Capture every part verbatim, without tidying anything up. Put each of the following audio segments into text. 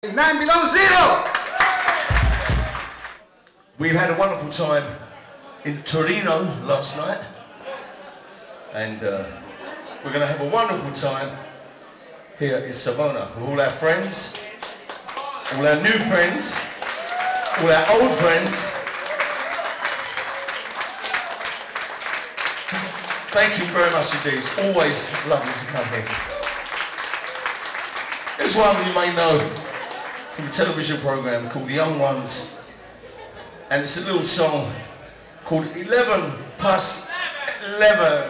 Nine below zero! We've had a wonderful time in Torino last night, and uh, we're going to have a wonderful time here in Savona with all our friends, all our new friends, all our old friends. Thank you very much indeed. It's always lovely to come here. There's one you may know from a television program called The Young Ones, and it's a little song called eleven past eleven.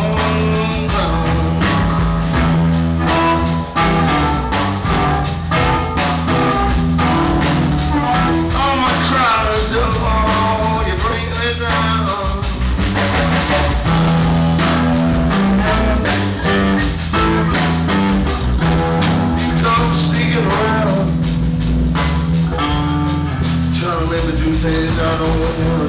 Home. says I don't want